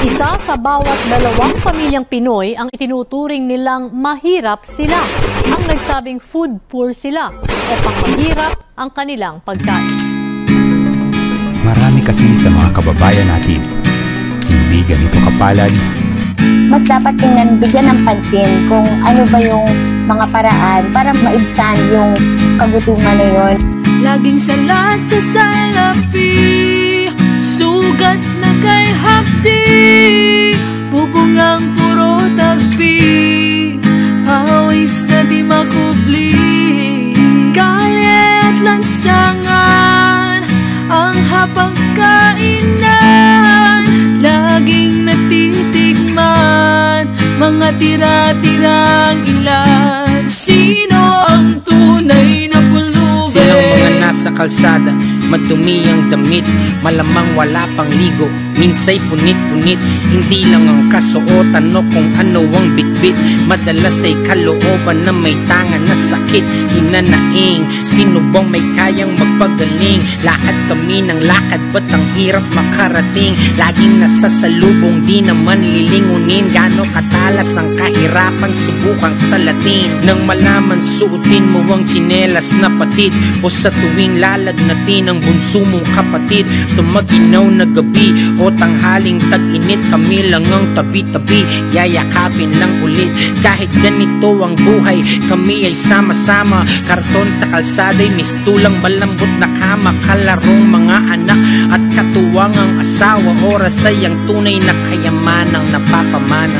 Isa sa bawat 2 pamilyang Pinoy ang itinuturing nilang mahirap sila. Ang nagsabing food poor sila o pangmahirap ang kanilang pagkain. Marami kasi sa mga kababayan natin, hindi ganito kapalad. Mas dapat bigyan ng pansin kung ano ba yung mga paraan para maibsan yung kagutuman na yun. Laging salat sa salapi, sugat na kay hapdi, bubungang puro tagpi, pawis na di makubli. Kalye at lansangan, ang hapagkainan, laging natitikman, mga tira-tirang ilan. Sino ang tunay na pulubi? Silang mga nasa kalsada, madumi ang damit, malamang wala pang ligo, minsay punit-punit. Hindi lang ang kasuotan o kung ano ang bitbit, madalas ay kalooban na may tangan na sakit. Hinanaing, sino bang may kayang magpagaling? Lakad kami ng lakad, ba't ang hirap makarating? Laging nasasalubong, di naman lilingunin. Gano katalas ang kahirapan, subukang salatin. Nang malaman, suotin mo ang tsinelas na patid, o sa tuwing lalagnatin ang bunso mong kapatid. Sa maginaw na gabi o tanghaling tag-init, kami lang ang tabi-tabi, yayakapin lang ulit. Kahit ganito ang buhay, kami ay sama-sama. Karton sa kalsada'y mistulang malambot na kama, kalarong mga anak at katuwang ang asawa. Oras ay ang tunay na kayamanang napapamana.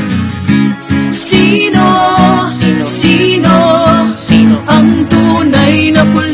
Sino ang tunay na pulubi?